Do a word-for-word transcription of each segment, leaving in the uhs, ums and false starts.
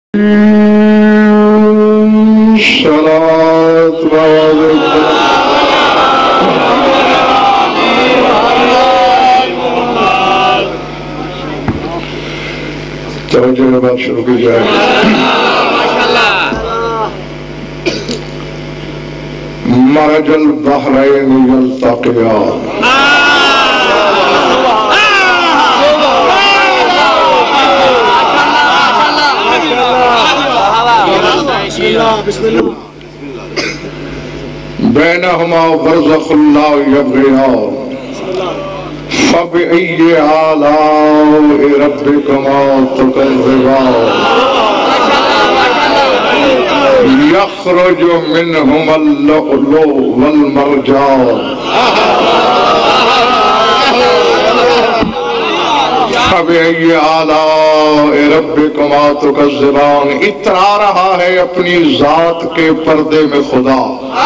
صلاة توجہ کے بعد شروع کی جائے مرج البحرین یلتقیان بینہما برزخ لا یبغیان فبأي آلاء ربكما تكذبان يخرج منهما اللؤلؤ والمرجان فبأي آلاء ربكما تكذبان اترا رہا ہے اپنی ذات کے پردے میں خدا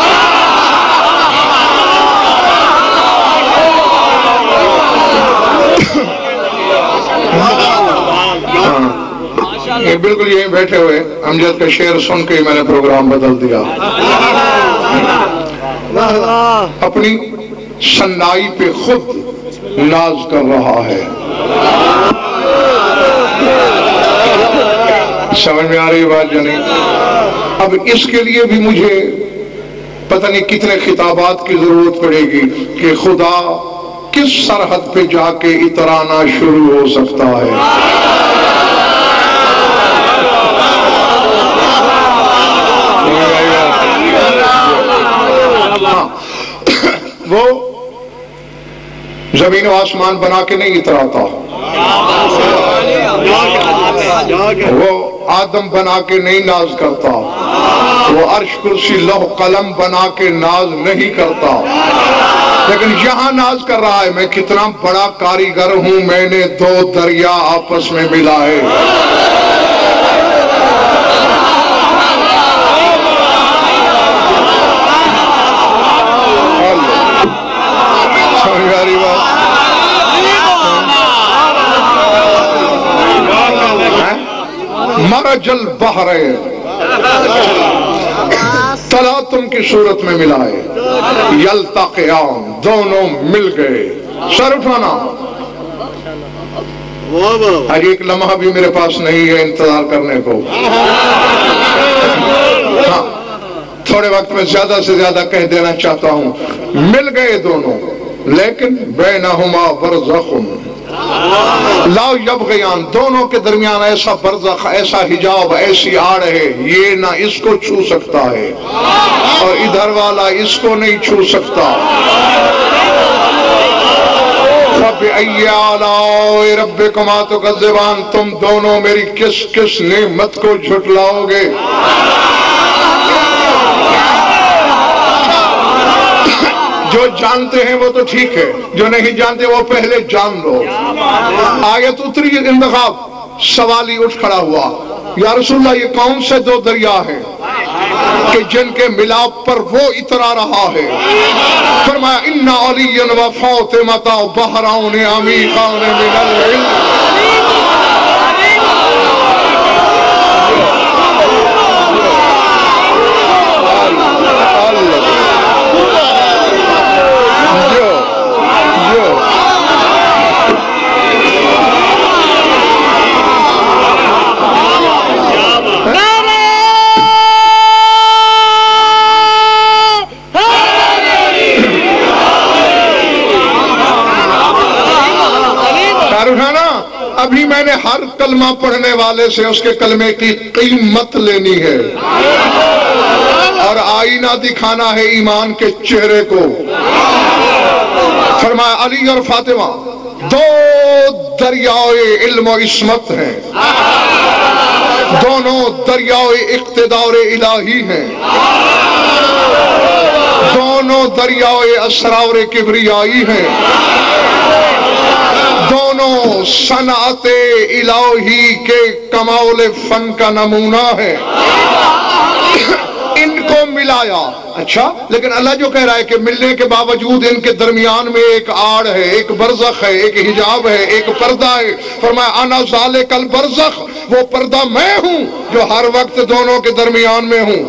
یہ بالکل یہیں بیٹھے ہوئے امجد کا شعر سن کے ہی میں نے پروگرام بدل دیا اپنی صنائی پہ خود ناز کر رہا ہے سمجھ میں آ رہی بات جانی اب اس کے لیے بھی مجھے پتہ نہیں کتنے خطابات کی ضرورت پڑے گی کہ خدا کس سرحد پہ جا کے اترانا شروع ہو سکتا ہے وہ زمین و آسمان بنا کے نہیں اتراتا وہ آدم بنا کے نہیں ناز کرتا وہ عرش کرسی لوح قلم بنا کے ناز نہیں کرتا لیکن یہاں ناز کر رہا ہے میں کتنا بڑا کاریگر ہوں میں نے دو دریا آپس میں ملا ہے مرج البحرین تلاطم کی صورت میں ملائے یلتقیان دونوں مل گئے سر اٹھانا آج ایک لمحہ بھی میرے پاس نہیں ہے انتظار کرنے کو ہاں تھوڑے وقت میں زیادہ سے زیادہ کہہ دینا چاہتا ہوں مل گئے دونوں لیکن بینہما برزخ لا یبغیان دونوں کے درمیان ایسا برزخ ایسا حجاب ایسی آڑ ہے یہ نہ اس کو چھو سکتا ہے اور ادھر والا اس کو نہیں چھو سکتا فَبِأَيِّ آلَاءِ رَبِّكُمَا تُكَذِّبَانِ تم دونوں میری کس کس نعمت کو جھٹلاؤ گے جو جانتے ہیں وہ تو ٹھیک ہے جو نہیں جانتے وہ پہلے جان لو آیت اتری انتخاب سوالی اٹھ کھڑا ہوا یا رسول اللہ یہ کون سے دو دریا ہیں کہ جن کے ملاپ پر وہ اترا رہا ہے فرمایا اِنَّ عَلِيًّا وَفَاطِمَةَ بَحْرَانِ عَمِيقَانِ مِنَ الْعِلْمِ ابھی میں نے ہر کلمہ پڑھنے والے سے اس کے کلمے کی قیمت لینی ہے اور آئینہ دکھانا ہے ایمان کے چہرے کو فرمایا علی اور فاطمہ دو دریائے علم و عصمت ہیں دونوں دریائے اقتدار الہی ہیں دونوں دریائے اسرار کبریائی ہیں دونوں صنعت الہی کے کمال فن کا نمونہ ہے ان کو ملایا اچھا لیکن اللہ جو کہہ رہا ہے کہ ملنے کے باوجود ان کے درمیان میں ایک آڑ ہے ایک برزخ ہے ایک حجاب ہے ایک پردہ ہے فرمایا انا ذالک البرزخ وہ پردہ میں ہوں جو ہر وقت دونوں کے درمیان میں ہوں۔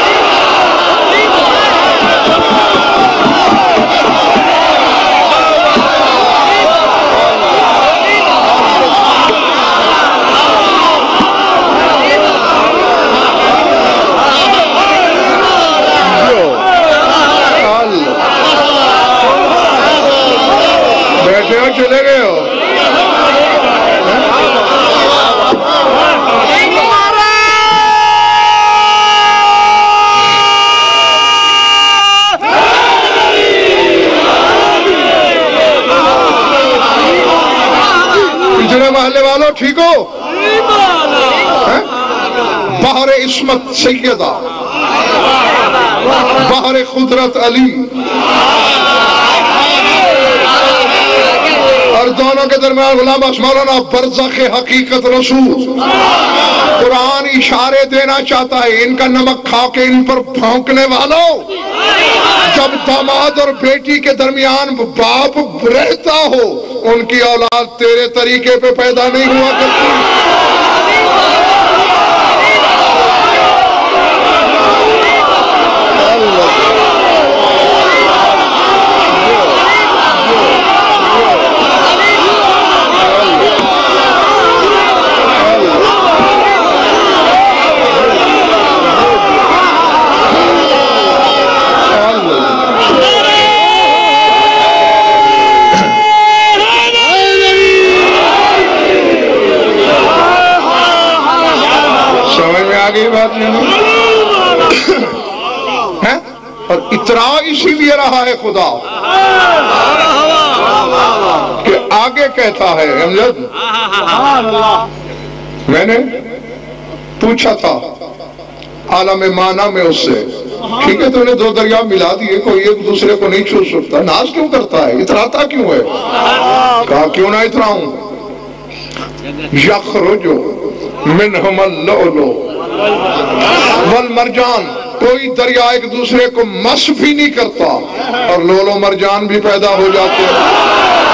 بیٹھے ہو چلے گئے ہو؟ پچھلے محلے والوں ٹھیک ہو؟ بحر عصمت سیدہ، بحر قدرت علی، اور دونوں کے درمیان غلام عباس مولانا برزخ حقیقت رسول۔ قرآن اشارے دینا چاہتا ہے، ان کا نمک کھا کے ان پر پھونکنے والوں، جب داماد اور بیٹی کے درمیان باپ رہتا ہو، ان کی اولاد تیرے طریقے پہ پیدا نہیں ہوا کرتی۔ آگے بات نہیں ہے، اور اترا اسی لیے رہا ہے خدا کہ آگے کہتا ہے۔ امجد میں نے پوچھا تھا عالم معنی میں اس سے، ٹھیک ہے تو نے دو دریا ملا دیے، کوئی ایک دوسرے کو نہیں چھو سکتا، ناز کیوں کرتا ہے، اتراتا کیوں ہے؟ کہا کیوں نہ اتراؤں؟ یخرج منہم اللؤلؤ والمرجان، کوئی دریا ایک دوسرے کو مس بھی نہیں کرتا اور لولو مرجان بھی پیدا ہو جاتے ہیں۔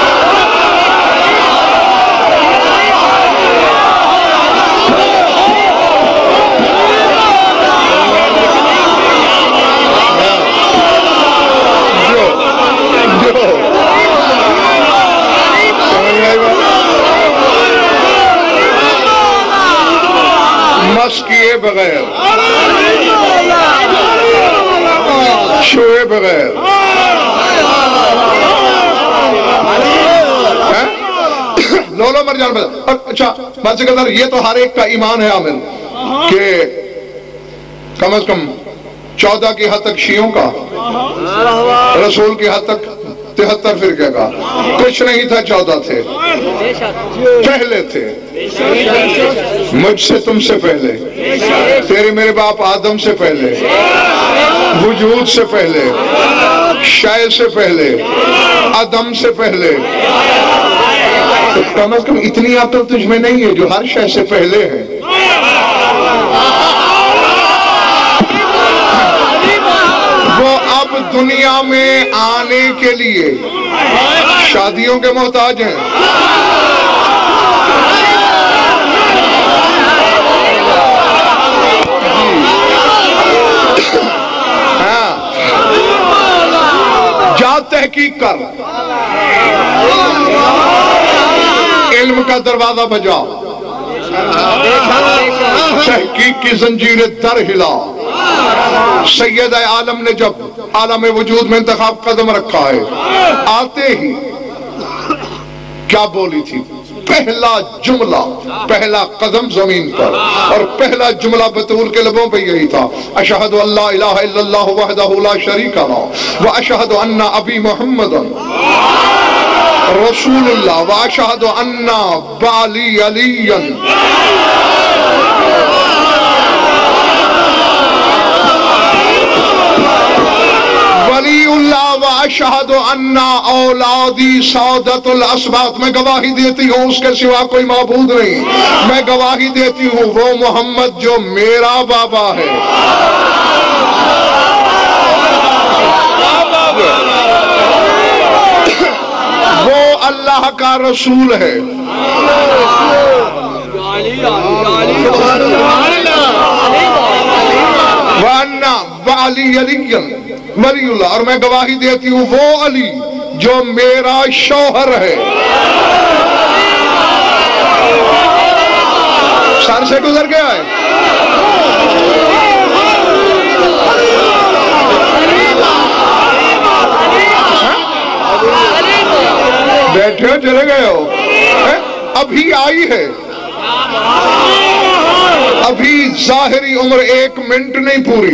مس کیے بغیر، چھوئے بغیر، لولو مرجان بغیر۔ اچھا بات سے کہتا ہے یہ تو ہر ایک کا ایمان ہے عامل کہ کم از کم چودہ کی حد تک شیعوں کا، رسول کی حد تک تہتر فرقے کا، کچھ نہیں تھا چودہ تھے، پہلے تھے، مجھ سے تم سے پہلے، تیرے میرے باپ آدم سے پہلے، وجود سے پہلے، شے سے پہلے، آدم سے پہلے۔ تو کم از کم اتنی عقل تجھ میں نہیں ہے جو ہر شے سے پہلے ہے۔ وہ اب دنیا میں آنے کے لیے شادیوں کے محتاج ہیں، جا تحقیق کر، علم کا دروازہ بجا، تحقیق کی زنجیر در ہلا۔ سید عالم نے جب عالم وجود میں انتخاب قدم رکھا ہے، آتے ہی کیا بولی تھی؟ پہلا جملہ، پہلا قدم زمین پر، اور پہلا جملہ بطول کے لبوں پہ یہی تھا، اشہد ان لا الہ الا اللہ وحدہ لا شریک لہ واشہد ان ابی محمد رسول اللہ واشہد ان بالی علی ولی اللہ واشہد ان اولادی سعادت الاسباط۔ میں گواہی دیتی ہوں اس کے سوا کوئی معبود نہیں، میں گواہی دیتی ہوں وہ محمد جو میرا بابا ہے، وہ اللہ کا رسول ہے۔ وَأَنَّا وَعَلِيَّ عَلِيًّا ولی اللہ، اور میں گواہی دیتی ہوں وہ علی جو میرا شوہر ہے۔ سر سے گزر گیا ہے۔ بیٹھے ہو چلے گئے ہو؟ ابھی آئی ہے، ابھی ظاہری عمر ایک منٹ نہیں پوری،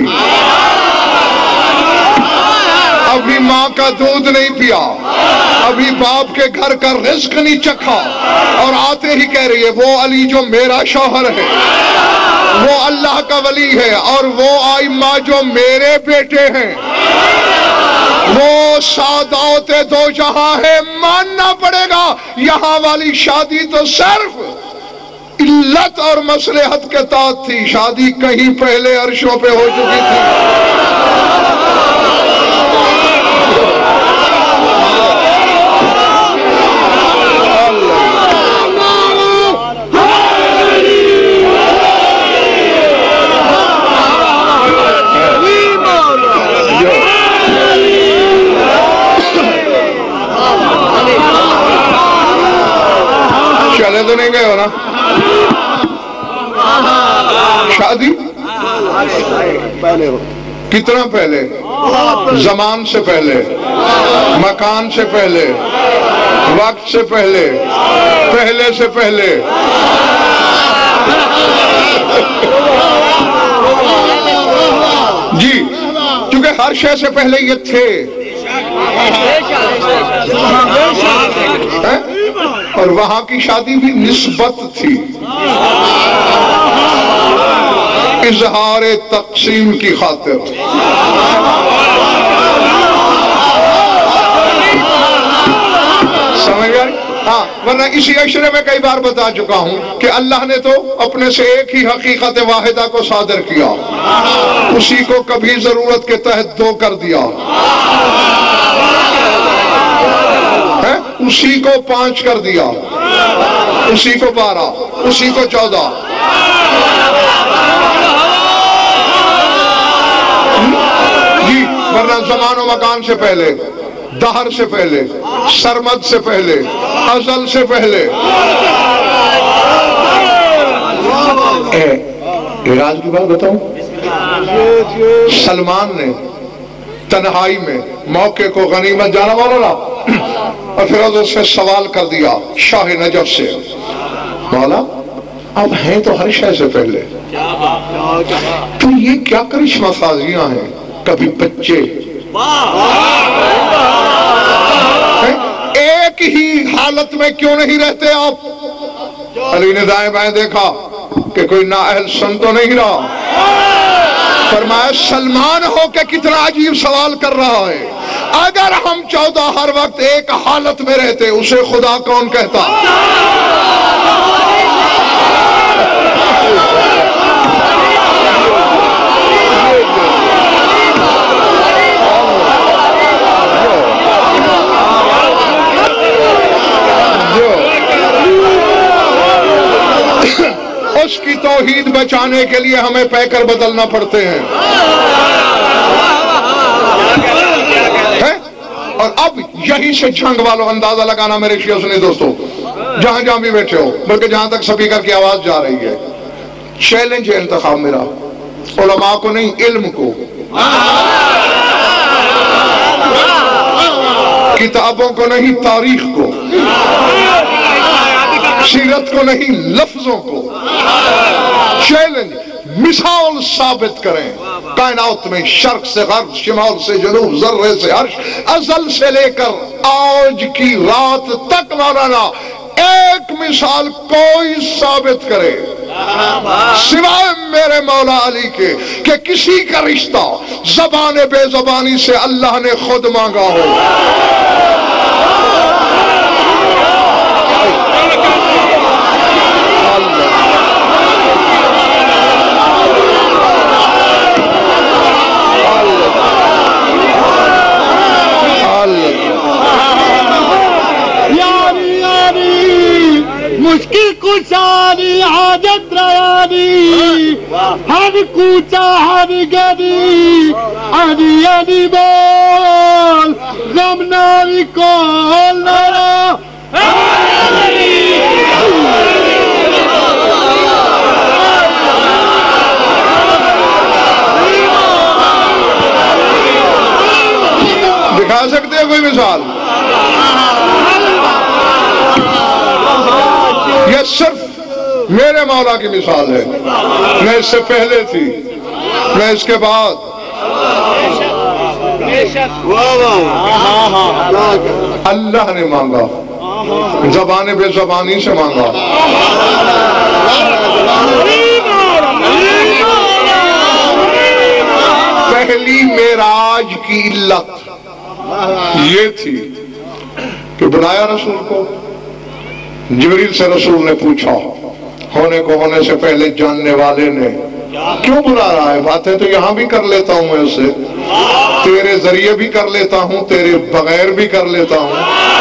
ابھی ماں کا دودھ نہیں پیا، ابھی باپ کے گھر کا رزق نہیں چکھا، اور آتے ہی کہہ رہی ہے وہ علی جو میرا شوہر ہے، وہ اللہ کا ولی ہے، اور وہ آئمہ جو میرے بیٹے ہیں، وہ سادات دو جہاں ہے۔ ماننا پڑے گا یہاں والی شادی تو صرف علت اور مصلحت کے تحت تھی، شادی کہیں پہلے عرشوں پہ ہو چکی تھی۔ چلے تو نہیں گئے ہو نا؟ شادی کتنا پہلے؟ زمان سے پہلے، مکان سے پہلے، وقت سے پہلے، پہلے سے پہلے۔ جی کیونکہ ہر شے سے پہلے یہ تھے، اور وہاں کی شادی بھی نسبت تھی، اظہار تقسیم کی خاطر۔ سمجھ گئے؟ ہاں، ورنہ اسی عشرے میں کئی بار بتا چکا ہوں کہ اللہ نے تو اپنے سے ایک ہی حقیقت واحدہ کو صادر کیا، اسی کو کبھی ضرورت کے تحت دو کر دیا، اسی کو پانچ کر دیا، اسی کو بارہ، اسی کو چودہ۔ جی ورنہ زمان و مکان سے پہلے، دہر سے پہلے، سرمد سے پہلے، ازل سے پہلے۔ ایک آج کی بات بتاؤں، سلمان نے تنہائی میں موقع کو غنیمت جانا مولانا، اور پھر حضرت سے سوال کر دیا شاہ نجف سے، مولا اب ہیں تو ہر شے سے پہلے، تو یہ کیا کرشمہ سازیاں ہیں؟ کبھی بچے ایک ہی حالت میں کیوں نہیں رہتے آپ؟ علی نے دائیں بائیں دیکھا کہ کوئی نااہل سن تو نہیں رہا، فرمایا سلمان ہو کے کتنا عجیب سوال کر رہا ہے، اگر ہم چودہ ہر وقت ایک حالت میں رہتے اسے خدا کون کہتا؟ اس کی توحید بچانے کے لیے ہمیں پیکر بدلنا پڑتے ہیں، اور اب یہی سے جنگ والوں اندازہ لگانا میرے شیعہ سنی دوستوں، جہاں جہاں بھی بیٹھے ہو، بلکہ جہاں تک سپیکر کی آواز جا رہی ہے، چیلنج ہے انتخاب میرا، علماء کو نہیں علم کو، کتابوں کو نہیں تاریخ کو، سیرت کو نہیں لفظوں کو، چیلنج مثال ثابت کریں، کائنات میں شرق سے غرب، شمال سے جنوب، ذرے سے عرش، ازل سے لے کر آج کی رات تک مولانا ایک مثال کوئی ثابت کرے سوائے میرے مولا علی کے کہ کسی کا رشتہ زبان بے زبانی سے اللہ نے خود مانگا ہو۔ مشکل کشانی حاجت ریانی ہر کوچا ہر گلی اری اری بول غم ناری کول نارا دکھا سکتے ہیں کوئی مثال؟ یہ صرف میرے مولا کی مثال ہے. میں اس سے پہلے تھی، میں اس کے بعد. اللہ نے مانگا، زبان بے زبانی سے مانگا. پہلی معراج کی علت یہ تھی کہ بلایا رسول کو. جبریل سے رسول نے پوچھا، ہونے کو ہونے سے پہلے جاننے والے نے، کیوں بلا رہا ہے؟ باتیں تو یہاں بھی کر لیتا ہوں میں اسے، تیرے ذریعے بھی کر لیتا ہوں، تیرے بغیر بھی کر لیتا ہوں.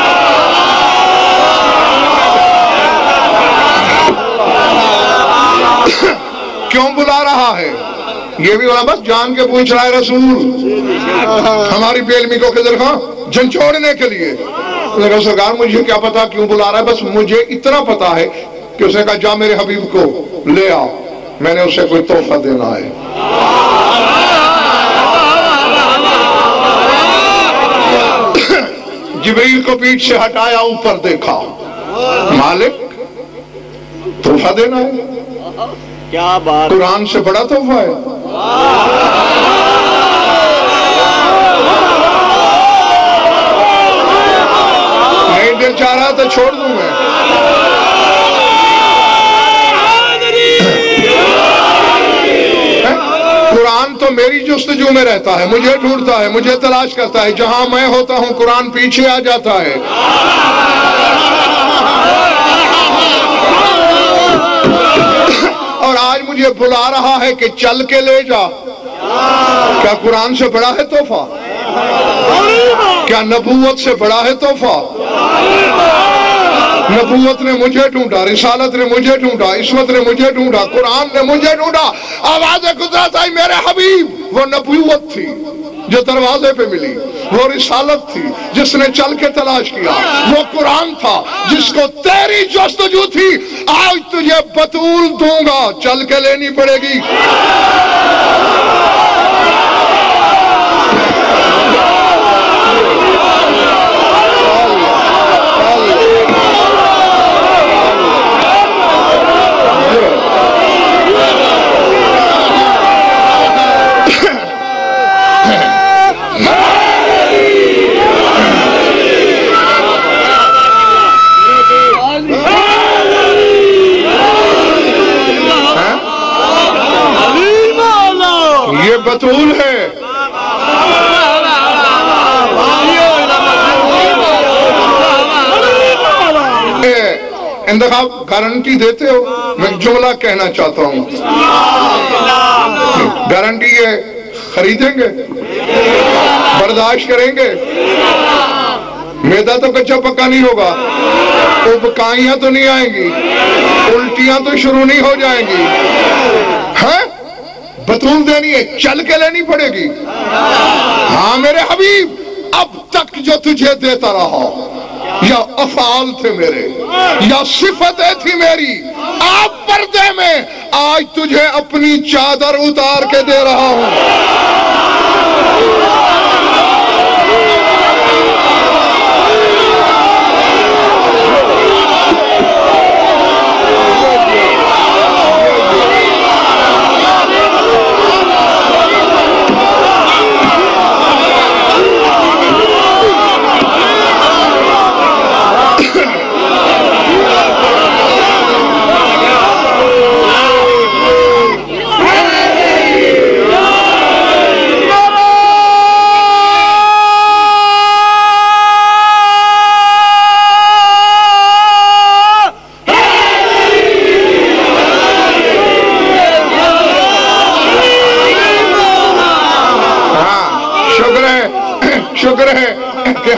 کیوں بلا رہا ہے؟ یہ بھی بس جان کے پوچھ رہا ہے رسول ہماری بے علمی کو خضر خاں جھنجھوڑنے کے لیے. لیکن سرکار مجھے کیا پتا کیوں بلا رہا ہے، بس مجھے اتنا پتا ہے کہ اس نے کہا جا میرے حبیب کو لے آ، میں نے اسے کوئی تحفہ دینا ہے. جبریل کو پیٹھ سے ہٹایا، اوپر دیکھا، مالک تحفہ دینا ہے. کیا بات، قرآن سے بڑا تحفہ ہے. نہیں دل چاہ رہا تو چھوڑ دوں میں. قرآن تو میری جستجو میں رہتا ہے، مجھے ڈھونڈتا ہے، مجھے تلاش کرتا ہے. جہاں میں ہوتا ہوں قرآن پیچھے آ جاتا ہے. اور آج مجھے بلا رہا ہے کہ چل کے لے جا. کیا قرآن سے بڑا ہے تحفہ؟ کیا نبوت سے بڑا ہے تحفہ؟ نبوت نے مجھے ڈھونڈا، رسالت نے مجھے ڈھونڈا، عصمت نے مجھے ڈھونڈا، قرآن نے مجھے ڈھونڈا. آواز قدرت آئی میرے حبیب. وہ نبوت تھی جو دروازے پہ ملی، وہ رسالت تھی جس نے چل کے تلاش کیا، وہ قرآن تھا جس کو تیری جستجو تھی. آج تجھے بطول دوں گا، چل کے لینی پڑے گی. بطول ہے. انتخاب گارنٹی دیتے ہو؟ میں جملہ کہنا چاہتا ہوں. گارنٹی یہ خریدیں گے، برداشت کریں گے. میدا تو کچا پکا نہیں ہوگا، ابکائیاں تو نہیں آئیں گی، الٹیاں تو شروع نہیں ہو جائیں گی. ہاں بطول دینی ہے، چل کے لینی پڑے گی. ہاں میرے حبیب، اب تک جو تجھے دیتا رہا یا افعال تھے میرے یا صفتیں تھی میری، آپ پردے میں آج تجھے اپنی چادر اتار کے دے رہا ہوں.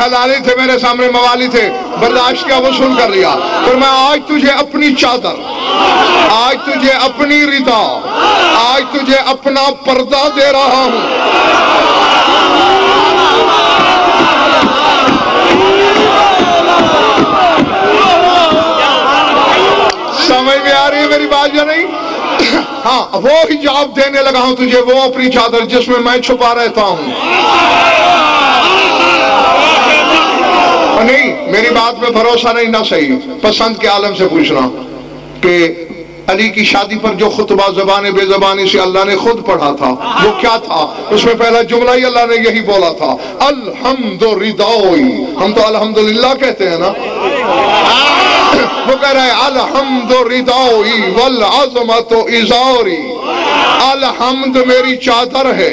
حلالی تھے میرے سامنے موالی تھے، برداشت کیا وصول کر لیا. پھر میں آج تجھے اپنی چادر، آج تجھے اپنی ردا، آج تجھے اپنا پردہ دے رہا ہوں. سمجھ میں آ رہی ہے میری بات یا نہیں؟ ہاں وہ حجاب دینے لگا ہوں تجھے، وہ اپنی چادر جس میں میں چھپا رہتا ہوں. نہیں میری بات میں بھروسہ نہیں نہ صحیح، پسند کے عالم سے پوچھنا کہ علی کی شادی پر جو خطبہ زبان بے زبانی سے اللہ نے خود پڑھا تھا وہ کیا تھا؟ اس میں پہلا جملہ ہی اللہ نے یہی بولا تھا، الحمد ردائی. ہم تو الحمدللہ کہتے ہیں نا، وہ کہہ رہا ہے الحمد ردائی والعظمت ازاری. الحمد میری چادر ہے،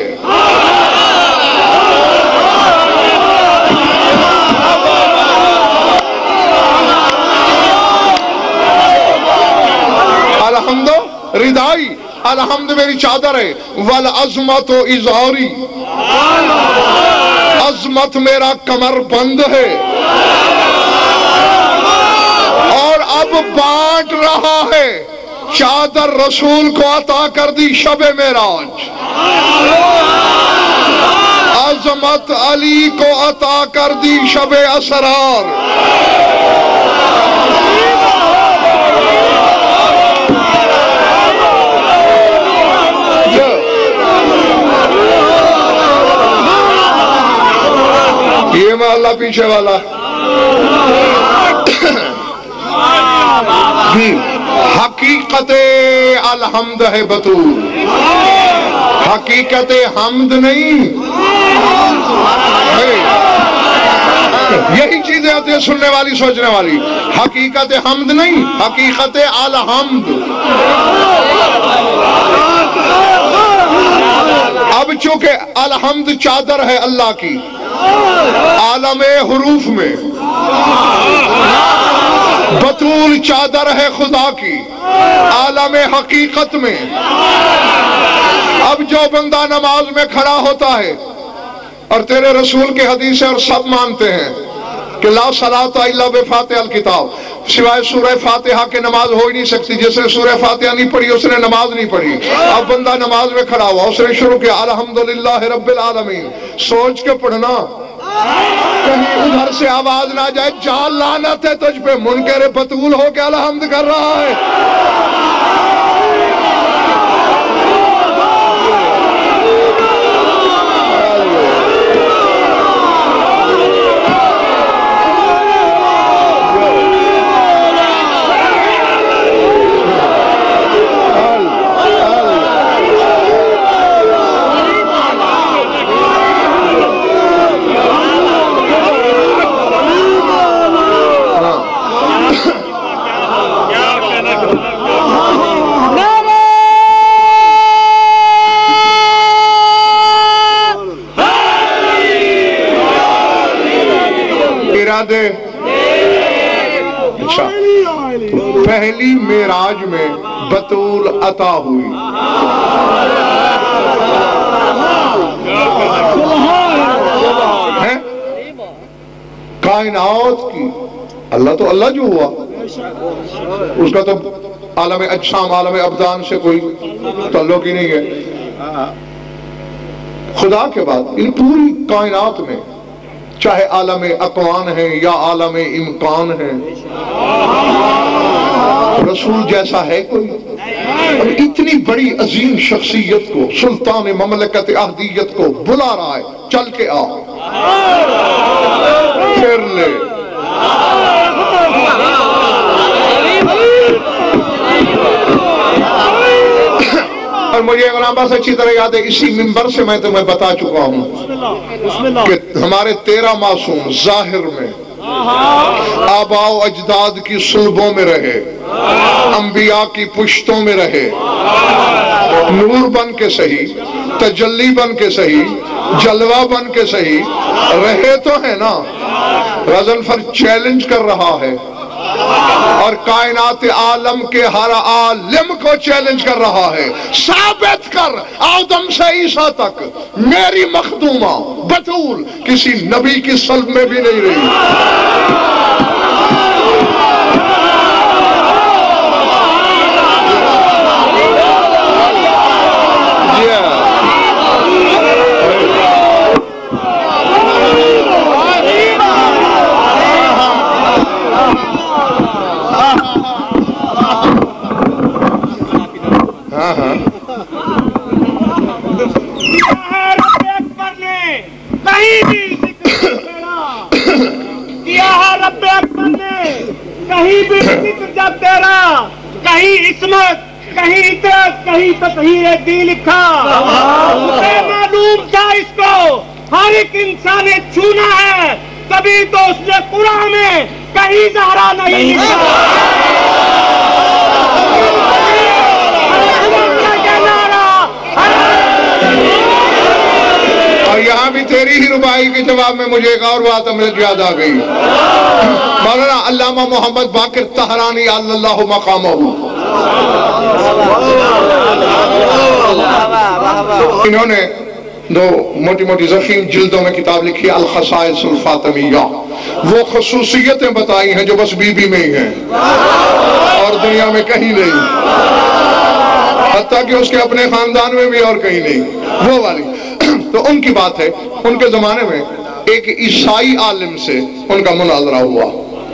الحمد ردائی، الحمد میری چادر ہے، والعظمت ازاری، عظمت میرا کمر بند ہے. اور اب بانٹ رہا ہے، چادر رسول کو عطا کر دی شب معراج، عظمت علی کو عطا کر دی شب اسرار. یہ محلہ پیچھے والا حقیقت الحمد ہے بطول، حقیقت حمد نہیں. یہی چیزیں آتی ہیں سننے والی سوچنے والی، حقیقت حمد نہیں، حقیقت الحمد. اب چونکہ الحمد چادر ہے اللہ کی عالم حروف میں، بطول چادر ہے خدا کی عالم حقیقت میں. اب جو بندہ نماز میں کھڑا ہوتا ہے اور تیرے رسول کے حدیث اور سب مانتے ہیں کہ لا صلاۃ الا بفاتحہ الکتاب، سوائے سورہ فاتحہ کے نماز ہو ہی نہیں سکتی. جس نے سورہ فاتحہ نہیں پڑھی اس نے نماز نہیں پڑھی. اب بندہ نماز میں کھڑا ہوا، اس نے شروع کیا الحمدللہ رب العالمین، سوچ کے پڑھنا کہیں ادھر سے آواز نہ جائے جان لعنت ہے تجھ پہ، منکر بطول ہو کے الحمد کر رہا ہے. اچھا پہلی معراج میں بطول عطا ہوئی، ہے کائنات کی. اللہ تو اللہ جو ہوا اس کا تو عالم اجسام عالم ابدان سے کوئی تعلق ہی نہیں ہے. خدا کے بعد ان پوری کائنات میں چاہے عالم اقوان ہیں یا عالم امکان ہیں، رسول جیسا ہے کوئی؟ اب اتنی بڑی عظیم شخصیت کو سلطان مملکت احدیت کو بلا رہا ہے، چل کے آ پھر لے. اور مجھے غلام باس اچھی طرح یاد ہے، اسی منبر سے میں تمہیں بتا چکا ہوں کہ ہمارے تیرہ معصوم ظاہر میں آباء و اجداد کی صلبوں میں رہے، انبیاء کی پشتوں میں رہے، نور بن کے صحیح، تجلی بن کے صحیح، جلوہ بن کے صحیح رہے تو ہے نا. رضا الفر چیلنج کر رہا ہے اور کائنات عالم کے ہر عالم کو چیلنج کر رہا ہے، ثابت کر آدم سے عیسیٰ تک میری مخدومہ بطول کسی نبی کی صلب میں بھی نہیں رہی۔ کہیں بھی ذکر جب تیرا، کہیں عصمت، کہیں عطرت، کہیں تطہیر دین لکھا، اسے معلوم تھا اس کو ہر ایک انسان نے چھونا ہے، تبھی تو اس نے قرآن میں کہیں زہرا نہیں لکھا۔ اور یہاں بھی تیری ہی ربائی کے جواب میں مجھے ایک اور بات مجھے یاد آ گئی۔ مولانا علامہ محمد باقر طہرانی اللہ مقامہ، انہوں نے دو موٹی موٹی ضخیم جلدوں میں کتاب لکھی الخصائص الفاطمیہ، وہ خصوصیتیں بتائی ہیں جو بس بی بی میں ہی ہیں اور دنیا میں کہیں نہیں، حتیٰ کہ اس کے اپنے خاندان میں بھی اور کہیں نہیں، وہ والی۔ تو ان کی بات ہے، ان کے زمانے میں ایک عیسائی عالم سے ان کا مناظرہ ہوا،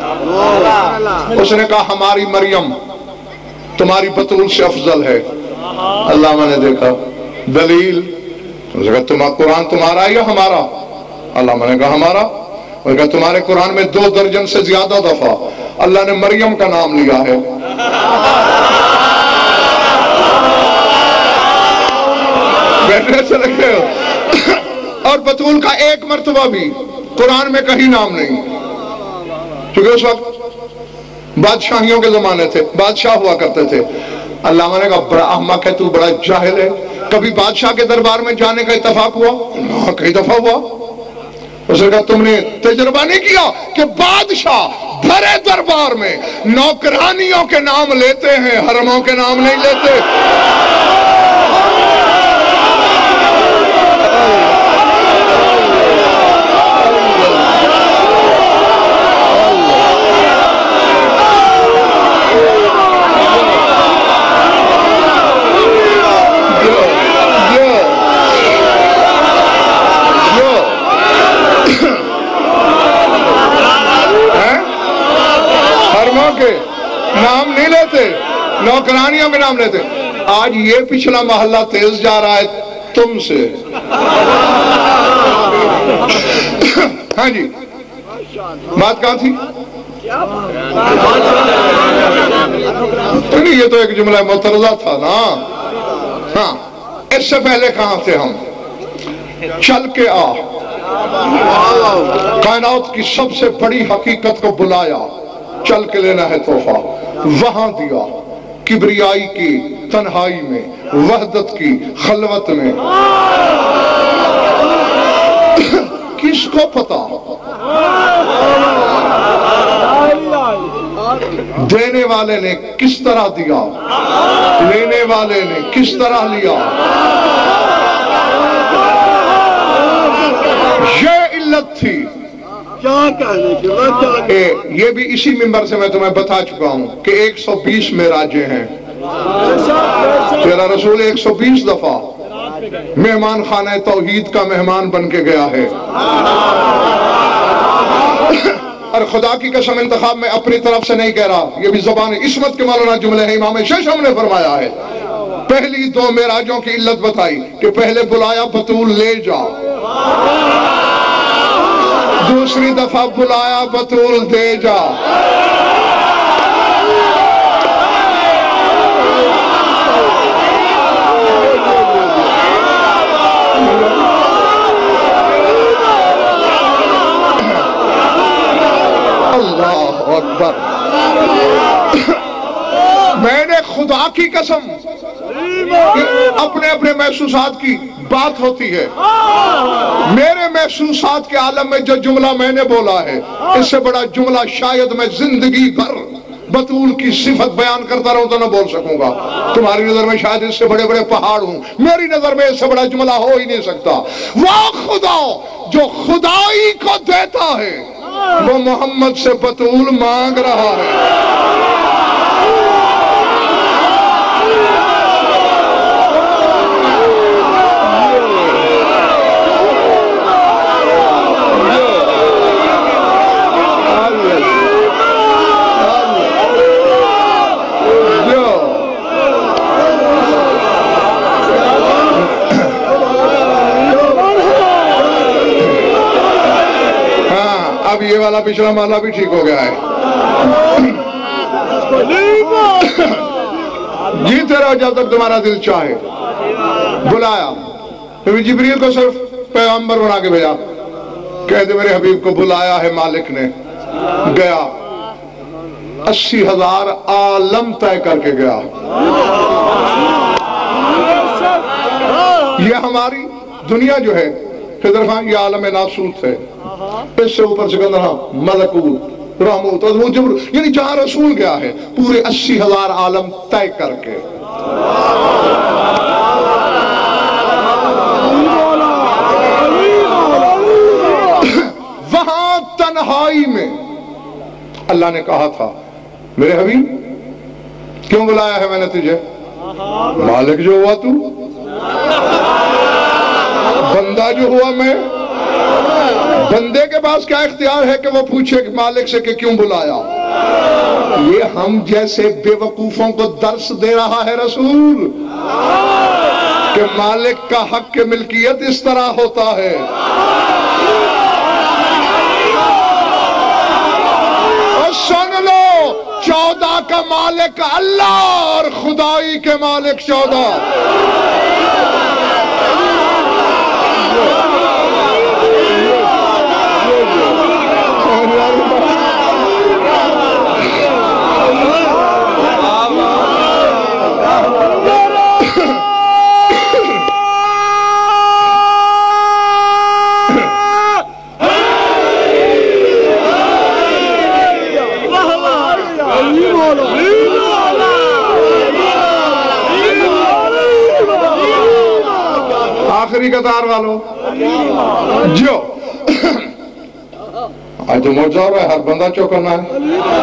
اس نے کہا ہماری مریم تمہاری بطول سے افضل ہے۔ علامہ نے دیکھا دلیل، اس نے کہا قرآن تمہارا یا ہمارا؟ علامہ نے کہا ہمارا۔ اس نے کہا تمہارے قرآن میں دو درجن سے زیادہ دفعہ اللہ نے مریم کا نام لیا ہے۔ بیٹھنے سے رکھے ہو، اور بطول کا ایک مرتبہ بھی قرآن میں کہیں نام نہیں، کیونکہ اس وقت بادشاہیوں کے زمانے تھے، بادشاہ ہوا کرتے تھے۔ علامہ نے کہا بڑا احمق ہے تو، بڑا جاہل ہے، کبھی بادشاہ کے دربار میں جانے کا اتفاق ہوا؟ ہاں کئی دفعہ ہوا۔ اس نے کہا تم نے تجربہ نہیں کیا کہ بادشاہ بھرے دربار میں نوکرانیوں کے نام لیتے ہیں، حرموں کے نام نہیں لیتے؟ نام نہیں لیتے، نوکرانیوں کے نام لیتے۔ آج یہ پچھلا محلہ تیز جا رہا ہے تم سے۔ ہاں جی بات کہاں تھی؟ یہ تو ایک جملہ مترضہ تھا نا۔ ہاں اس سے پہلے کہاں تھے ہم؟ چل کے آ، کائنات کی سب سے بڑی حقیقت کو بلایا، چل کے لینا ہے تحفہ، وہاں دیا کبریائی کی تنہائی میں، وحدت کی خلوت میں۔ کس کو پتا دینے والے نے کس طرح دیا، لینے والے نے کس طرح لیا؟ یہ علت تھی۔ یہ بھی اسی منبر سے میں تمہیں بتا چکا ہوں کہ ایک سو بیس معراجیں ہیں، تیرا رسول ایک سو بیس دفعہ مہمان خانہ توحید کا مہمان بن کے گیا ہے۔ اور خدا کی قسم انتخاب میں اپنی طرف سے نہیں کہہ رہا، یہ بھی زبان عصمت کے مولانا جملے ہیں، امام ششم نے فرمایا ہے۔ پہلی دو معراجوں کی علت بتائی کہ پہلے بلایا بطول لے جا، دوسری دفعہ بلایا بطول دے جا۔ اللہ اکبر، میں نے خدا کی قسم اپنے اپنے محسوسات کی بات ہوتی ہے. میرے محسوسات کے عالم میں جو جملہ میں نے بولا ہے اس سے بڑا جملہ شاید میں زندگی بھر بطول کی صفت بیان کرتا رہوں تو نہ بول سکوں گا. تمہاری نظر میں شاید اس سے بڑے بڑے پہاڑ ہوں, میری نظر میں اس سے بڑا جملہ ہو ہی نہیں سکتا. وہ خدا جو خدائی کو دیتا ہے وہ محمد سے بطول مانگ رہا ہے. اب یہ والا پچھلا مالا بھی ٹھیک ہو گیا ہے. جیتے رہو جب تک تمہارا دل چاہے. بلایا جبریل کو صرف پیغمبر بنا کے بھیجا, کہتے میرے حبیب کو بلایا ہے مالک نے. گیا اسی ہزار عالم طے کر کے گیا. یہ ہماری دنیا جو ہے خضر خان یہ عالم ناسوت ہے. اس سے اوپر سکندر ملکوت رحموت جبروت یعنی جہاں رسول گیا ہے پورے اسی ہزار عالم طے کر کے. وہاں تنہائی میں اللہ نے کہا تھا میرے حبیب کیوں بلایا ہے میں نے تجھے؟ مالک جو ہوا تو, بندہ جو ہوا میں. بندے کے پاس کیا اختیار ہے کہ وہ پوچھے کہ مالک سے کہ کیوں بلایا؟ یہ ہم جیسے بے وقوفوں کو درس دے رہا ہے رسول کہ مالک کا حق کے ملکیت اس طرح ہوتا ہے. اور سن لو چودہ کا مالک اللہ اور خدائی کے مالک چودہ. آخری قطار والوں جو آج تو موجہ ہو رہا ہے, ہر بندہ چوکنا ہے.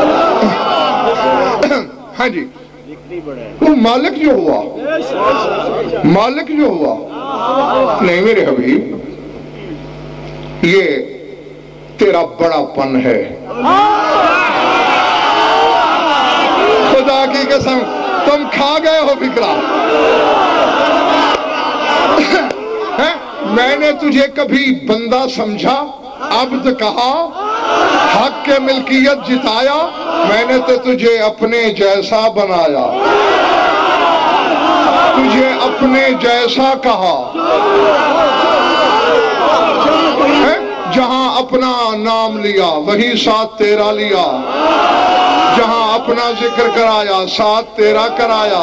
ہاں جی وہ مالک جو ہوا مالک جو ہوا نہیں میرے حبیب یہ تیرا بڑا پن ہے. خدا کی قسم تم کھا گئے ہو فکرہ. میں نے تجھے کبھی بندہ سمجھا, عبد کہا, حق کے ملکیت جتایا, میں نے تو تجھے اپنے جیسا بنایا, تجھے اپنے جیسا کہا. جہاں اپنا نام لیا وہی ساتھ تیرا لیا, جہاں اپنا ذکر کرایا ساتھ تیرا کرایا.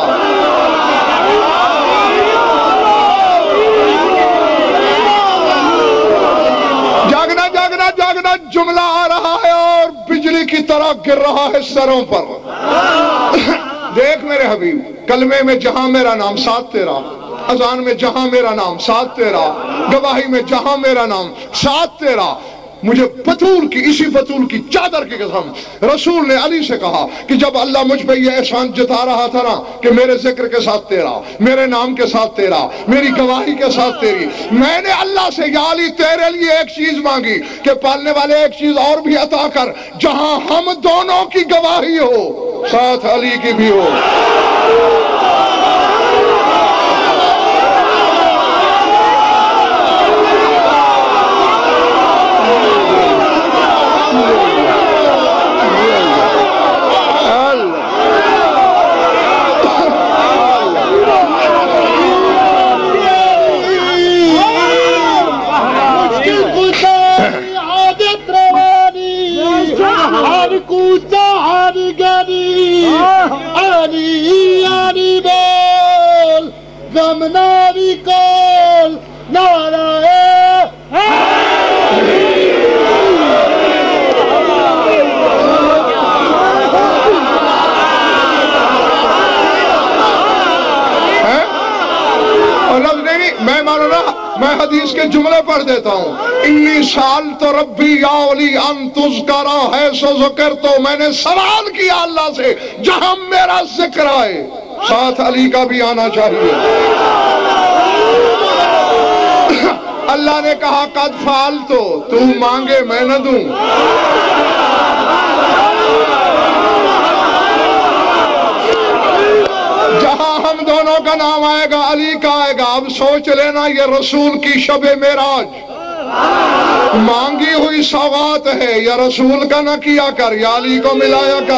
جاگنا جاگنا جاگنا جملہ آ رہا ہے اور بجلی کی طرح گر رہا ہے سروں پر. دیکھ میرے حبیب کلمے میں جہاں میرا نام ساتھ تیرا, اذان میں جہاں میرا نام ساتھ تیرا, گواہی میں جہاں میرا نام ساتھ تیرا. مجھے بطول کی اسی بطول کی چادر کی قسم رسول نے علی سے کہا کہ جب اللہ مجھ پہ یہ احسان جتا رہا تھا نا کہ میرے ذکر کے ساتھ تیرا, میرے نام کے ساتھ تیرا, میری گواہی کے ساتھ تیری, میں نے اللہ سے یا علی تیرے لیے ایک چیز مانگی کہ پالنے والے ایک چیز اور بھی عطا کر, جہاں ہم دونوں کی گواہی ہو ساتھ علی کی بھی ہو. میں حدیث کے جملے پڑھ دیتا ہوں. انی سال تو ربی یا اولی ان تذکرا ہے سو ذکر, تو میں نے سوال کیا اللہ سے جہاں میرا ذکر آئے. ساتھ علی کا بھی آنا چاہیے. اللہ نے کہا قد فعلتو, تو مانگے میں نہ دوں. جہاں ہم دونوں کا نام آئے گا علی کا آئے گا. اب سوچ لینا یہ رسول کی شب معراج مانگی ہوئی سوغات ہے. یا رسول کا نہ کیا کر یا علی کو ملایا کر.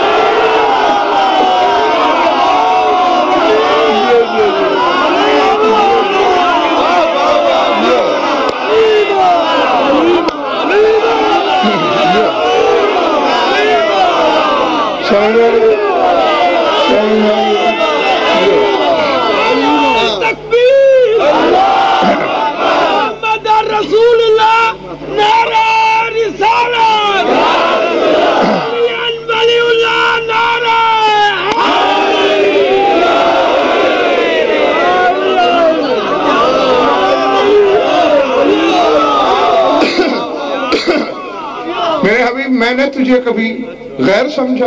رسول اللہ نعرہ رسالت ولی اللہ نعرہ. میرے حبیب میں نے تجھے کبھی غیر سمجھا؟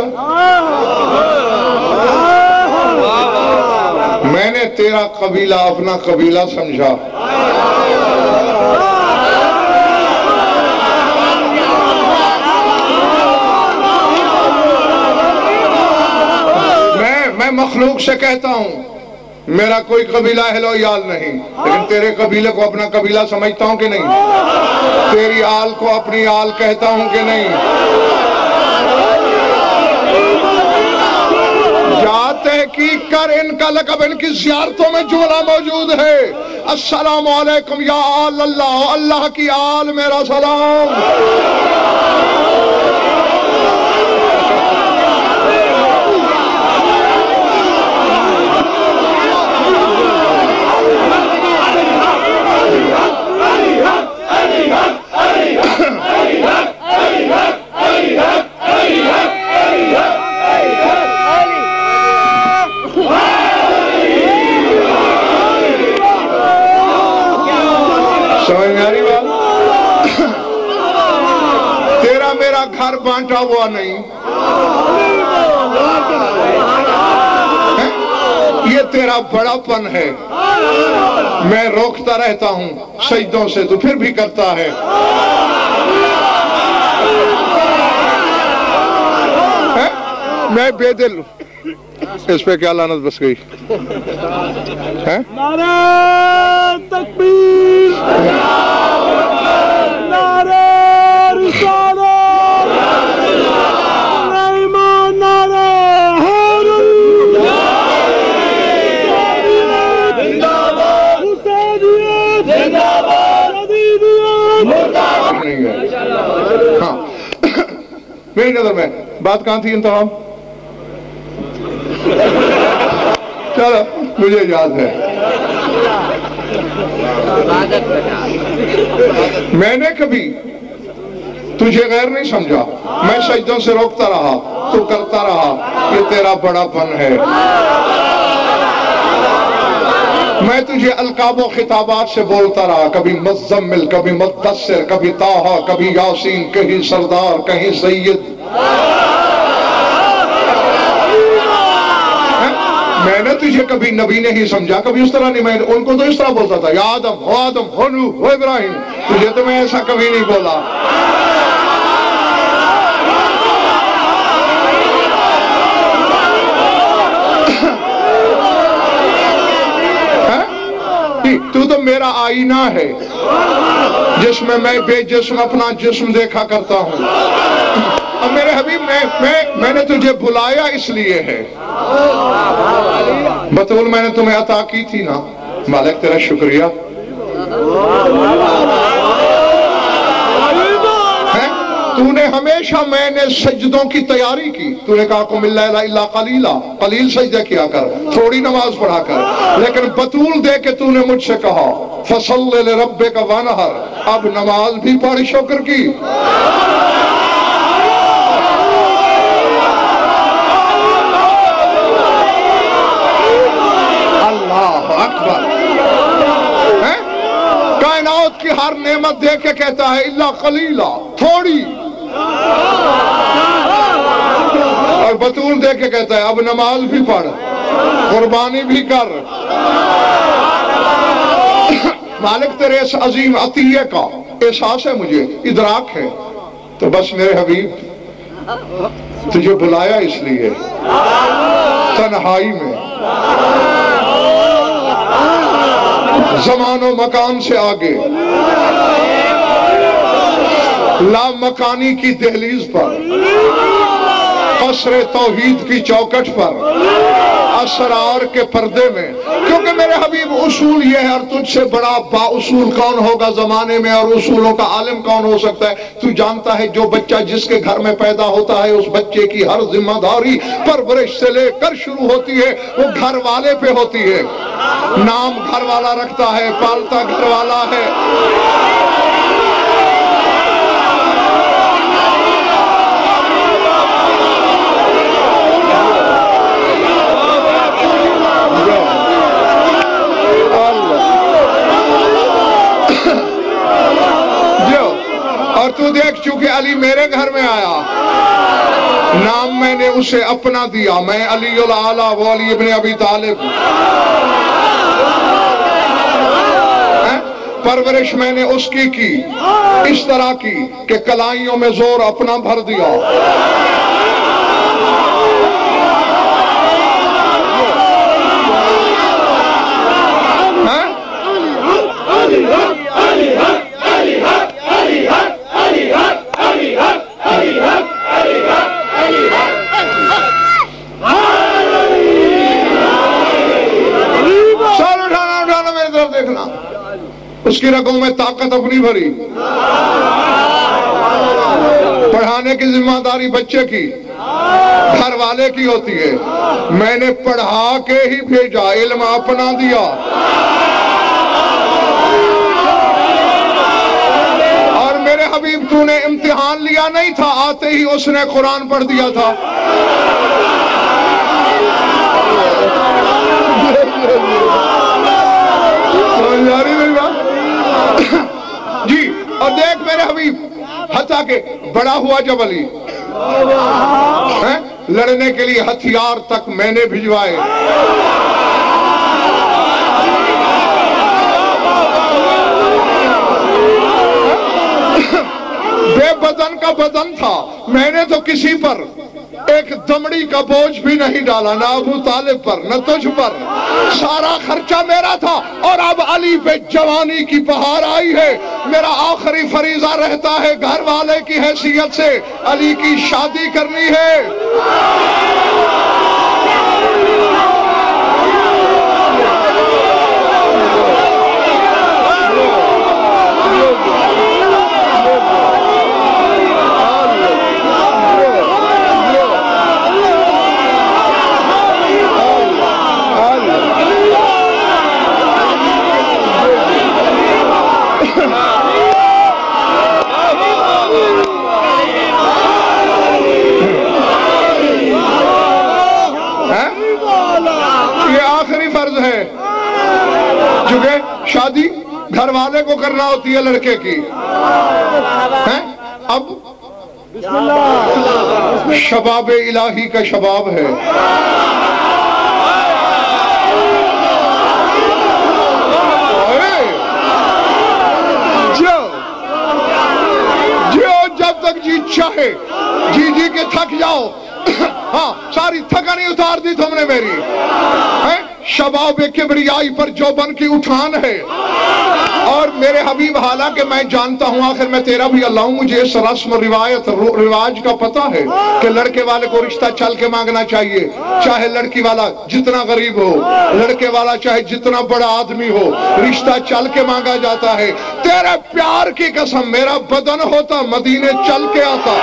میں نے تیرا قبیلہ اپنا قبیلہ سمجھا. میں مخلوق سے کہتا ہوں میرا کوئی قبیلہ اہل و یال نہیں, لیکن تیرے قبیلے کو اپنا قبیلہ سمجھتا ہوں کہ نہیں؟ تیری آل کو اپنی آل کہتا ہوں کہ نہیں؟ جا تحقیق کر, ان کا لقب ان کی زیارتوں میں جملہ موجود ہے. السلام علیکم یا آل اللہ, اللہ کی آل میرا سلام. تیرا میرا گھر بانٹا ہوا نہیں, یہ تیرا بڑا پن ہے. میں روکتا رہتا ہوں سجدوں سے, تو پھر بھی کرتا ہے. میں بے دل, اس پہ کیا لعنت بس گئی. نعرہ تکبیر, نعرہ رسالت, ایمان, نعرہ حیدر, حسینیت, یزیدیت. ہاں میری نظر میں بات کہاں تھی انتہا؟ چلو مجھے یاد ہے. میں نے کبھی تجھے غیر نہیں سمجھا. میں سجدوں سے روکتا رہا, تو کرتا رہا. یہ تیرا بڑا پن ہے. میں تجھے القاب و خطابات سے بولتا رہا, کبھی مزمل, کبھی مدثر, کبھی طٰہٰ, کبھی یاسین, کہیں سردار, کہیں سید. میں نے تجھے کبھی نبی نہیں سمجھا, کبھی اس طرح نہیں. میں ان کو تو اس طرح بولتا تھا, یا آدم, ہو آدم, ہو نوح, ہو ابراہیم. تجھے تو میں ایسا کبھی نہیں بولا. تو تو میرا آئینہ ہے جس میں میں بے جسم اپنا جسم دیکھا کرتا ہوں. اب میرے حبیب میں میں میں نے تجھے بلایا اس لیے ہے. بطول میں نے تمہیں عطا کی تھی نا, مالک تیرا شکریہ. تو نے ہمیشہ, میں نے سجدوں کی تیاری کی. تو نے کہا قم اللیل الا قلیلا, قلیل سجدہ کیا کر, تھوڑی نماز پڑھا کر. لیکن بطول دے کے تو نے مجھ سے کہا فصل لربک وانحر, اب نماز بھی پڑھ شکر کی. اللہ اکبر. کی ہر نعمت دے کے کہتا ہے الا قلیلا، تھوڑی، اور بطول دے کے کہتا ہے اب نماز بھی پڑھ، قربانی بھی کر۔ مالک تیرے اس عظیم عطیے کا احساس ہے، مجھے ادراک ہے، تو بس میرے حبیب تجھے بلایا اس لیے تنہائی میں، زمان و مکان سے آگے، لامکانی کی دہلیز پر، قصر توحید کی چوکٹ پر، اسرار کے پردے میں، کیونکہ میرے حبیب اصول یہ ہے، اور تجھ سے بڑا با اصول کون ہوگا زمانے میں، اور اصولوں کا عالم کون ہو سکتا ہے؟ تو جانتا ہے جو بچہ جس کے گھر میں پیدا ہوتا ہے اس بچے کی ہر ذمہ داری پرورش سے لے کر شروع ہوتی ہے وہ گھر والے پہ ہوتی ہے، نام گھر والا رکھتا ہے، پالتا گھر والا ہے۔ اور تو دیکھ چونکہ علی میرے گھر میں آیا، نام میں نے اسے اپنا دیا، میں علی الاعلیٰ وہ علی ابن ابی طالب، پرورش میں نے اس کی کی اس طرح کی کہ کلائیوں میں زور اپنا بھر دیا۔ اس کی رگوں میں طاقت اپنی بھری، پڑھانے کی ذمہ داری بچے کی، گھر والے کی ہوتی ہے، میں نے پڑھا کے ہی بھیجا، علم اپنا دیا۔ اور میرے حبیب تو نے امتحان لیا نہیں تھا، آتے ہی اس نے قرآن پڑھ دیا تھا۔ جی، اور دیکھ میرے حبیب، حتیٰ کہ بڑا ہوا جب علی لڑنے کے لیے ہتھیار تک میں نے بھجوائے، بے بدن کا بدن تھا، میں نے تو کسی پر ایک دمڑی کا بوجھ بھی نہیں ڈالا، نہ ابو طالب پر نہ تجھ پر، سارا خرچہ میرا تھا۔ اور اب علی پہ جوانی کی بہار آئی ہے، میرا آخری فریضہ رہتا ہے گھر والے کی حیثیت سے علی کی شادی کرنی ہے۔ چونکہ شادی گھر والے کو کرنا ہوتی ہے لڑکے کی، اب شباب الہی کا شباب ہے، جو جو جب تک جی چاہے جی جی کے تھک جاؤ، ہاں ساری تھکانی اتار دی تم نے میری، شباب کبریائی پر جو بن کی اٹھان ہے۔ اور میرے حبیب حالانکہ میں جانتا ہوں آخر میں تیرا بھی اللہ ہوں، مجھے اس رسم و روایت رواج کا پتہ ہے کہ لڑکے والے کو رشتہ چل کے مانگنا چاہیے، چاہے لڑکی والا جتنا غریب ہو، لڑکے والا چاہے جتنا بڑا آدمی ہو، رشتہ چل کے مانگا جاتا ہے۔ تیرے پیار کی قسم میرا بدن ہوتا مدینے چل کے آتا۔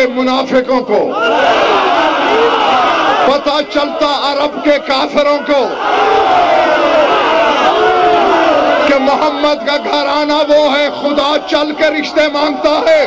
منافقوں کو، پتہ چلتا عرب کے کافروں کو کہ محمد کا گھرانہ وہ ہے خدا چل کے رشتے مانگتا ہے۔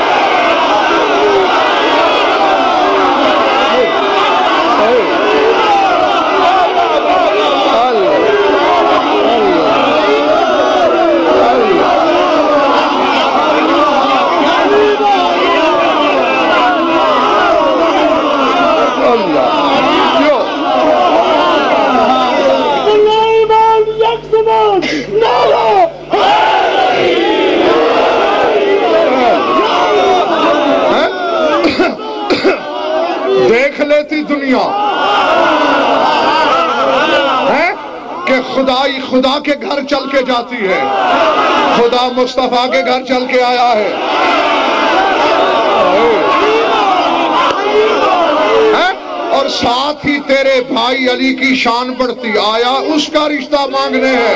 دیکھ لیتی دنیا ہے کہ خدائی خدا کے گھر چل کے جاتی ہے، خدا مصطفیٰ کے گھر چل کے آیا ہے، اور ساتھ ہی تیرے بھائی علی کی شان بڑھتی، آیا اس کا رشتہ مانگنے ہے۔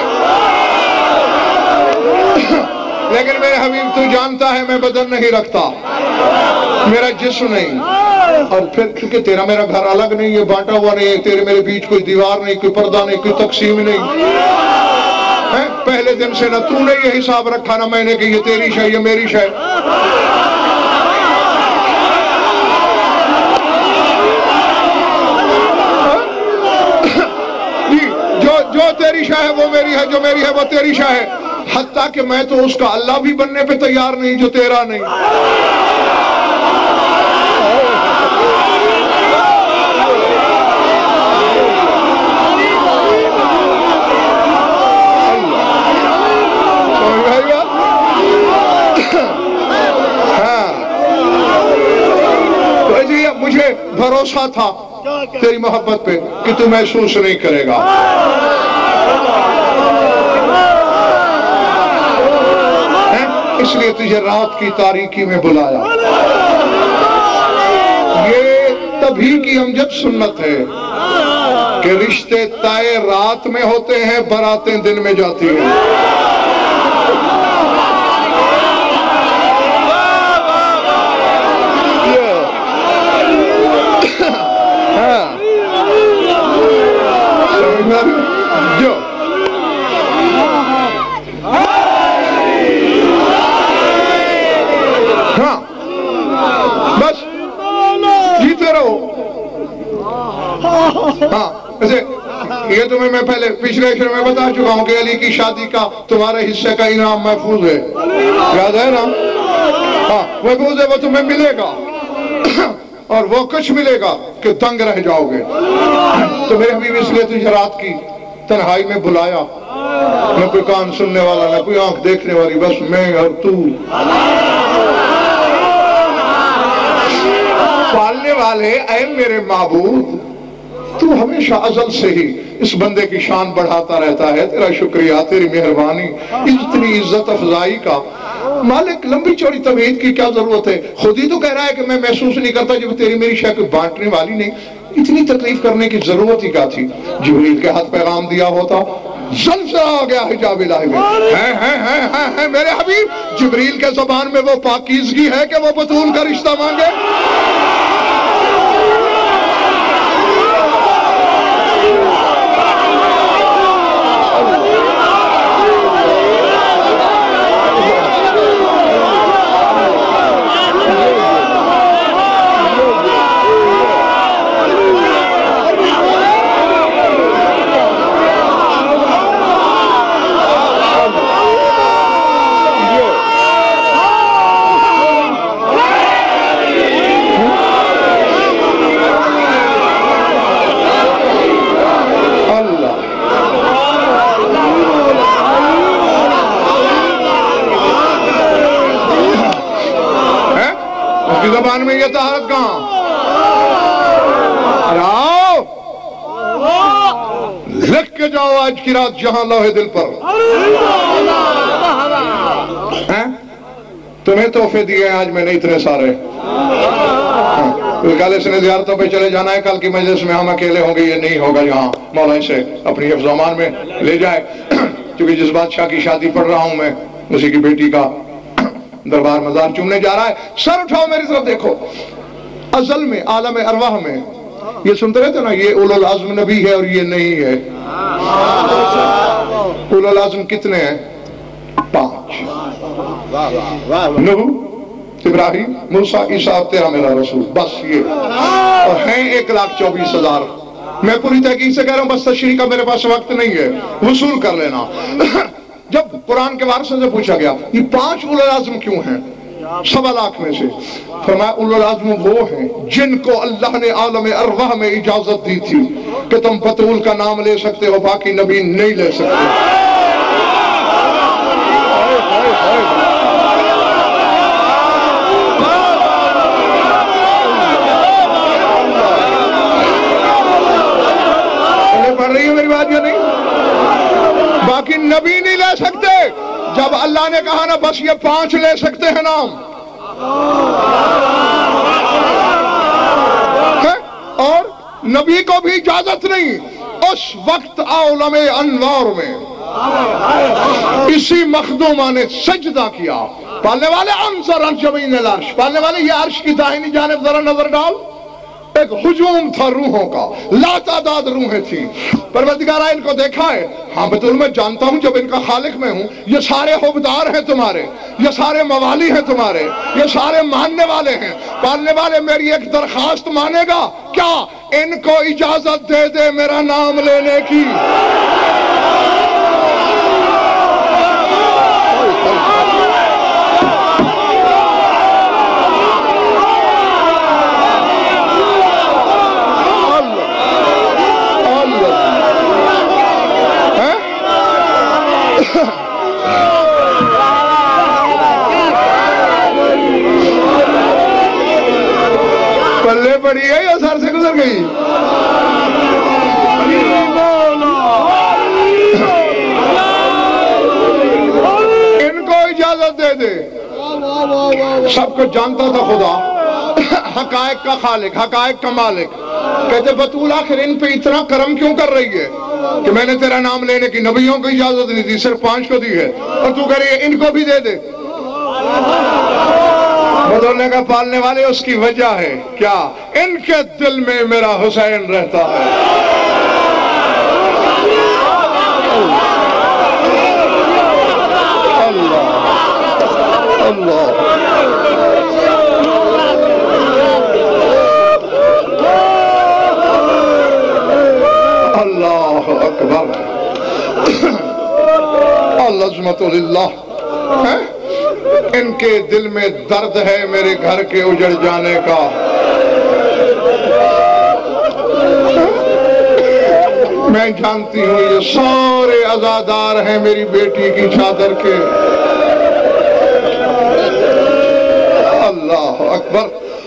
لیکن میرے حبیب تو جانتا ہے میں بدن نہیں رکھتا، میرا جسم نہیں، اور پھر کیونکہ تیرا میرا گھر الگ نہیں ہے، بانٹا ہوا نہیں ہے، تیرے میرے بیچ کوئی دیوار نہیں، کوئی پردہ نہیں، کوئی تقسیم نہیں ہے۔ پہلے دن سے نہ تو نے یہ حساب رکھا نہ میں نے کہ یہ تیری شے یہ میری شے۔ جو تیری شاہ ہے وہ میری ہے، جو میری ہے وہ تیری شاہ ہے، حتیٰ کہ میں تو اس کا اللہ بھی بننے پہ تیار نہیں جو تیرا نہیں۔ ہاں مجھے بھروسہ تھا تیری محبت پہ کہ تو محسوس نہیں کرے گا۔ اس لیے تجھے رات کی تاریکی میں بلایا۔ یہ تبھی کی امجد سنت ہے کہ رشتے طے رات میں ہوتے ہیں، براتیں دن میں جاتی ہیں۔ جو ہاں بس جیتے رہو۔ ہاں ایسے یہ تمہیں میں پہلے پچھلے اشرے میں بتا چکا ہوں کہ علی کی شادی کا تمہارے حصے کا انعام محفوظ ہے، یاد ہے نا؟ ہاں محفوظ ہے، وہ تمہیں ملے گا، اور وہ کچھ ملے گا کہ دنگ رہ جاؤ گے۔ تو میرے حبیب اس لیے تجھے رات کی تنہائی میں بلایا، نہ کوئی کان سننے والا نہ کوئی آنکھ دیکھنے والی، بس میں اور تو۔ پالنے والے اے میرے معبود، تو ہمیشہ ازل سے ہی اس بندے کی شان بڑھاتا رہتا ہے، تیرا شکریہ، تیری مہربانی، اتنی عزت افضائی کا مالک۔ لمبی چوڑی تمہید کی کیا ضرورت ہے؟ خود ہی تو کہہ رہا ہے کہ میں محسوس نہیں کرتا جب تیری میری شے کوئی بانٹنے والی نہیں، اتنی تکلیف کرنے کی ضرورت ہی کیا تھی؟ جبریل کے ہاتھ پیغام دیا ہوتا، زلزلہ آ گیا حجاب الہی میں۔ ہیں ہیں ہیں ہیں ہیں میرے حبیب، جبریل کے زبان میں وہ پاکیزگی ہے کہ وہ بطول کا رشتہ مانگے؟ زبان میں یہ طہارت کہاں؟ آؤ لکھ کے جاؤ آج کی رات جہاں لوہے دل پر۔ تمہیں تحفے دیے ہیں آج میں نے اتنے سارے، کل اس نے زیارتوں پہ چلے جانا ہے، کل کی مجلس میں ہم اکیلے ہوں گے، یہ نہیں ہوگا یہاں مولا سے اپنی حفظ و امان میں لے جائے، کیونکہ جس بادشاہ کی شادی پڑھ رہا ہوں میں اسی کی بیٹی کا دربار مزار چومنے جا رہا ہے، سر اٹھاؤ میری طرف دیکھو. ازل میں عالم ارواح میں یہ سنتے رہتے نا، یہ اولو العزم نبی ہے اور یہ نہیں ہے. اولو العزم کتنے ہیں؟ پانچ. نوح، ابراہیم، موسیٰ، عیسیٰ، تیرا میرا رسول، بس یہ. اور ہیں ایک لاکھ چوبیس ہزار. میں پوری تحقیق سے کہہ رہا ہوں، بس تشریح کا میرے پاس وقت نہیں ہے، وصول کر لینا. جب قرآن کے وارثوں سے پوچھا گیا یہ پانچ اولو العزم کیوں ہیں سوا لاکھ میں سے، فرمایا اولو العزم وہ ہیں جن کو اللہ نے عالم ارواح میں اجازت دی تھی کہ تم بطول کا نام لے سکتے ہو، باقی نبی نہیں لے سکتے. پڑھ رہی ہے میری بات یا نہیں؟ باقی نبی نہیں لے سکتے. جب اللہ نے کہا نا بس یہ پانچ لے سکتے ہیں نام، اور نبی کو بھی اجازت نہیں. اس وقت عالم انوار میں اسی مخدومہ نے سجدہ کیا. پالنے والے انظر عن جبین العرش، پالنے والے یہ عرش کی داہنی جانب ذرا نظر ڈال. ایک ہجوم تھا روحوں کا، لا تعداد روحیں تھیں. پروردگارہ ان کو دیکھا ہے، ہاں بطول میں جانتا ہوں جب ان کا خالق میں ہوں، یہ سارے حبدار ہیں تمہارے، یہ سارے موالی ہیں تمہارے، یہ سارے ماننے والے ہیں. پالنے والے میری ایک درخواست مانے گا کیا؟ ان کو اجازت دے دے میرا نام لینے کی. پلے پڑی ہے یا سر سے گزر گئی؟ ان کو اجازت دے دے. سب کو جانتا تھا خدا، حقائق کا خالق، حقائق کا مالک. کہتے بطول آخر ان پہ اتنا کرم کیوں کر رہی ہے کہ میں نے تیرا نام لینے کی نبیوں کو اجازت نہیں دی، صرف پانچ کو دی ہے، اور تو کہہ رہی ہے ان کو بھی دے دے. بدلنے کا پالنے والے اس کی وجہ ہے کیا؟ ان کے دل میں میرا حسین رہتا ہے. اللہ اللہ اللہ اکبر. العظمت للہ. ان کے دل میں درد ہے میرے گھر کے اجڑ جانے کا. میں جانتی ہوں یہ سارے عزادار ہیں میری بیٹی کی چادر کے. اللہ اکبر.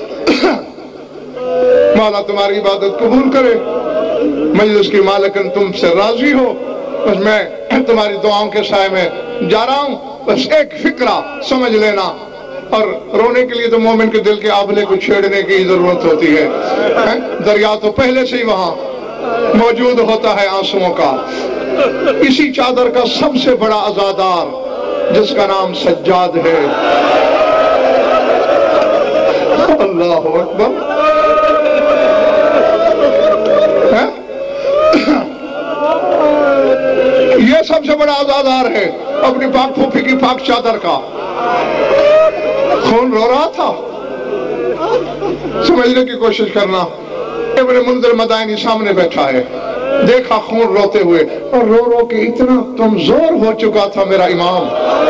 مولا تمہاری عبادت قبول کرے، مجلس کی مالکن تم سے راضی ہو. بس میں تمہاری دعاؤں کے سائے میں جا رہا ہوں. بس ایک فکرہ سمجھ لینا، اور رونے کے لیے تو مومن کے دل کے آبلے کو چھیڑنے کی ضرورت ہوتی ہے. دریا تو پہلے سے ہی وہاں موجود ہوتا ہے آنسوؤں کا. اسی چادر کا سب سے بڑا عزادار جس کا نام سجاد ہے. اللہ اکبر. یہ سب سے بڑا عزادار ہے اپنی پاک پھوپھی کی پاک چادر کا. خون رو رہا تھا. سمجھنے کی کوشش کرنا. ابن منذر مدائنی سامنے بیٹھا ہے، دیکھا خون روتے ہوئے، اور رو رو کے اتنا کمزور ہو چکا تھا میرا امام.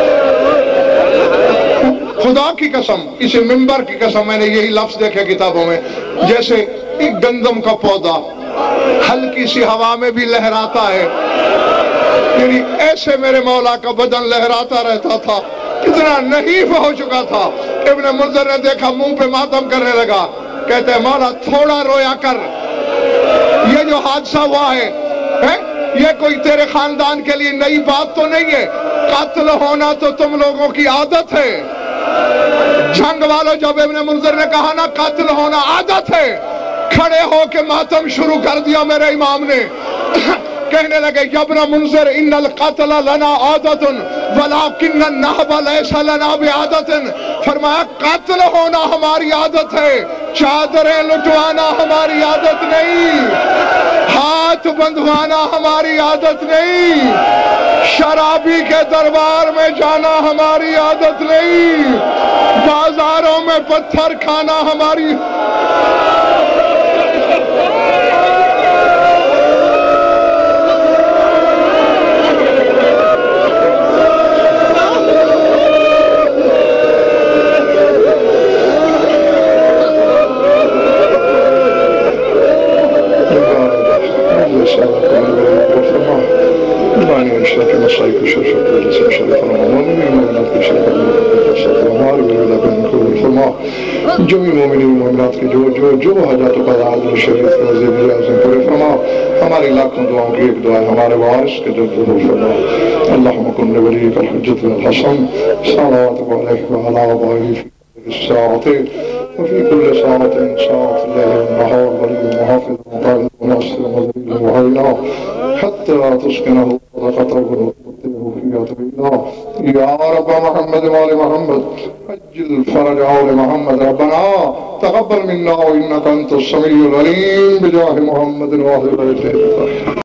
خدا کی قسم، اسی منبر کی قسم، میں نے یہی لفظ دیکھے کتابوں میں، جیسے ایک گندم کا پودا ہلکی سی ہوا میں بھی لہراتا ہے، یعنی ایسے میرے مولا کا بدن لہراتا رہتا تھا. اتنا نحیف ہو چکا تھا. ابن منذر نے دیکھا، منہ پہ ماتم کرنے لگا. کہتے ہیں مولا تھوڑا رویا کر، یہ جو حادثہ ہوا ہے یہ کوئی تیرے خاندان کے لیے نئی بات تو نہیں ہے. قتل ہونا تو تم لوگوں کی عادت ہے. جنگ والوں جب ابن منذر نے کہا نا قتل ہونا عادت ہے، کھڑے ہو کے ماتم شروع کر دیا میرے امام نے. کہنے لگے یبن منذر ان القتل لنا عادت ولکن النہب لیس لنا بعادت، فرمایا قتل ہونا ہماری عادت ہے، چادریں لٹوانا ہماری عادت نہیں، ہاتھ بندھوانا ہماری عادت نہیں، شرابی کے دربار میں جانا ہماری عادت نہیں، بازاروں میں پتھر کھانا ہماری جو بھی مومنین مومنات کی جو جو جو حاجات و قضاء شریف کے وزیر اعظم پورے فرما، ہماری لاکھوں دعاؤں کی ایک دعا ہے ہمارے وارث کے جو ظہور فرما، اللہم کن لولیک الحجت الحسن صلوات علیہ وعلی آبائہ فی الساعت وفی کل ساعت ساعت اللہ النہار ولی محافظ مقائد وناصر مزید وعینا حتی تسکنہ صدقتہ یا رب محمد وآل محمد عجل فرج آل محمد ربنا تقبل منا وإنك أنت السميع العليم بجاه محمد وآل بيته.